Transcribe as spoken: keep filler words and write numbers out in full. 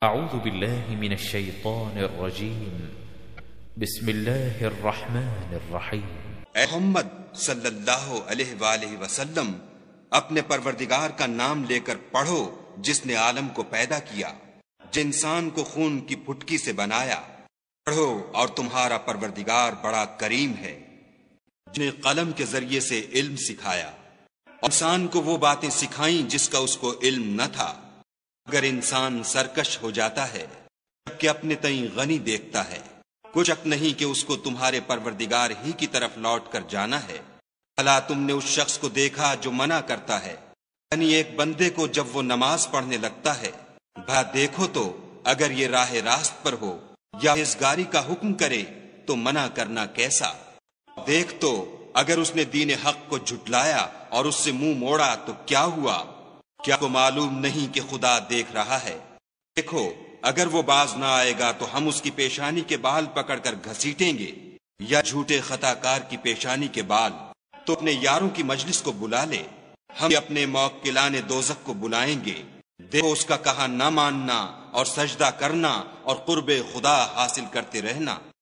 اعوذ باللہ من الشیطان الرجیم بسم اللہ الرحمن الرحیم۔ اے محمد صلی اللہ علیہ وآلہ وسلم، اپنے پروردگار کا نام لے کر پڑھو جس نے عالم کو پیدا کیا، جس انسان کو خون کی پھٹکی سے بنایا۔ پڑھو اور تمہارا پروردگار بڑا کریم ہے، جس نے قلم کے ذریعے سے علم سکھایا اور انسان کو وہ باتیں سکھائیں جس کا اس کو علم نہ تھا۔ اگر انسان سرکش ہو جاتا ہے کہ اپنے تئیں غنی دیکھتا ہے، کچھ شک نہیں کہ اس کو تمہارے پروردگار ہی کی طرف لوٹ کر جانا ہے۔ بھلا تم نے اس شخص کو دیکھا جو منع کرتا ہے، یعنی ایک بندے کو جب وہ نماز پڑھنے لگتا ہے؟ بھلا دیکھو تو اگر یہ راہ راست پر ہو یا پرہیزگاری کا حکم کرے تو منع کرنا کیسا؟ دیکھ تو اگر اس نے دین حق کو جھٹلایا اور اس سے منہ موڑا تو کیا ہوا؟ کیا کو معلوم نہیں کہ خدا دیکھ رہا ہے؟ دیکھو اگر وہ باز نہ آئے گا تو ہم اس کی پیشانی کے بال پکڑ کر گھسیٹیں گے، یا جھوٹے خطا کار کی پیشانی کے بال تو اپنے یاروں کی مجلس کو بلا لے، ہم اپنے موکلان دوزخ کو بلائیں گے۔ دیکھو اس کا کہا نہ ماننا اور سجدہ کرنا اور قرب خدا حاصل کرتے رہنا۔